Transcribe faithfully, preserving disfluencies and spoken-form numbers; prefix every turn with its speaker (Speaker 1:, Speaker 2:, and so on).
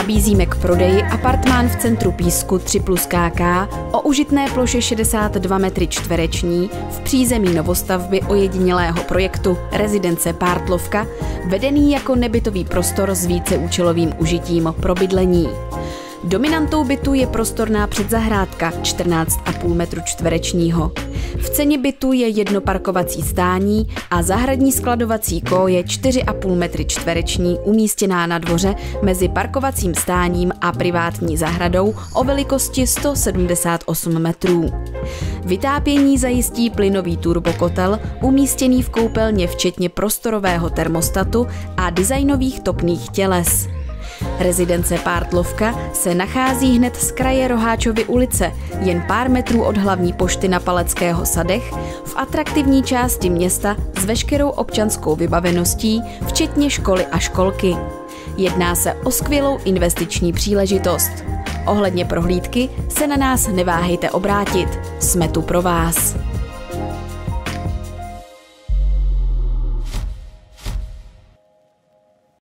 Speaker 1: Nabízíme k prodeji apartmán v centru Písku tři plus K K o užitné ploše šedesát dva metrů čtverečních v přízemí novostavby ojedinělého projektu Rezidence Pártlovka, vedený jako nebytový prostor s víceúčelovým užitím pro bydlení. Dominantou bytu je prostorná předzahrádka čtrnáct a půl metru čtverečního. V ceně bytu je jedno parkovací stání a zahradní skladovací koje čtyři a půl metru čtvereční umístěná na dvoře mezi parkovacím stáním a privátní zahradou o velikosti sto sedmdesát osm metrů. Vytápění zajistí plynový turbokotel umístěný v koupelně včetně prostorového termostatu a designových topných těles. Rezidence Pártlovka se nachází hned z kraje Roháčovy ulice, jen pár metrů od hlavní pošty na Paleckého sadech, v atraktivní části města s veškerou občanskou vybaveností, včetně školy a školky. Jedná se o skvělou investiční příležitost. Ohledně prohlídky se na nás neváhejte obrátit. Jsme tu pro vás.